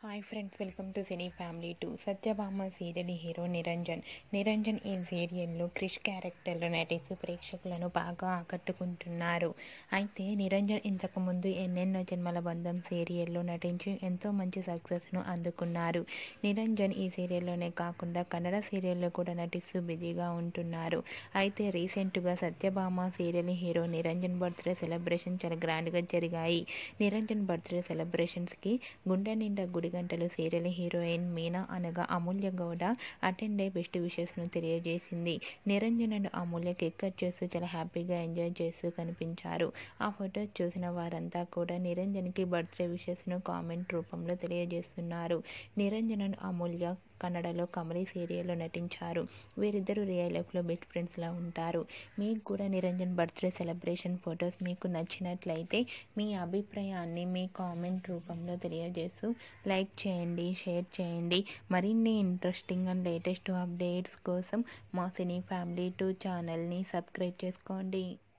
Hi friends, welcome to cine family 2. Satyabhama serial hero Niranjan ఈ సీరియల్లో క్రిష్ క్యారెక్టర్లో నటిస్తూ ప్రేక్షకులను బాగా ఆకట్టుకుంటున్నారు. అయితే నిరంజన్ ఇంతకుముందు ఎన్నెన్నో జన్మల బంధం సీరియల్లో నటించి ఎంతో మంచి సక్సెస్ను అందుకున్నారు. నిరంజన్ ఈ సీరియల్లోనే కాకుండా కన్నడ సీరియల్లో కూడా నటిస్తూ బిజీగా ఉంటున్నారు. అయితే రీసెంట్గా Satyabhama serial hero Niranjan birthday celebration చాలా గ్రాండ్గా జరిగాయి. నిరంజన్ బర్త్డే సెలబ్రేషన్స్కి గుండె నిండా గుడి గంటలు సీరియల్ హీరోయిన్ మీనా అనగా అమూల్య గౌడ అటెండ్ అయి బెస్ట్ విషెస్ను తెలియజేసింది. Niranjan and Amulya cake cut చేస్తూ చాలా హ్యాపీగా ఎంజాయ్ చేస్తూ కనిపించారు. ఆ ఫొటోస్ చూసిన వారంతా కూడా నిరంజన్కి బర్త్డే విషెస్ను కామెంట్ రూపంలో తెలియజేస్తున్నారు. నిరంజన్ అండ్ అమూల్య కన్నడలో కమలి సీరియల్లో నటించారు. వీరిద్దరూ రియల్ లైఫ్లో బెస్ట్ ఫ్రెండ్స్లా ఉంటారు. మీకు కూడా నిరంజన్ బర్త్డే సెలబ్రేషన్ ఫొటోస్ మీకు నచ్చినట్లయితే మీ అభిప్రాయాన్ని మీ కామెంట్ రూపంలో తెలియజేస్తూ లైక్ చేయండి, షేర్ చేయండి. మరిన్ని ఇంట్రెస్టింగ్ అండ్ లేటెస్ట్ అప్డేట్స్ కోసం మా సినీ ఫ్యామిలీ 2 ఛానల్ని సబ్స్క్రైబ్ చేసుకోండి.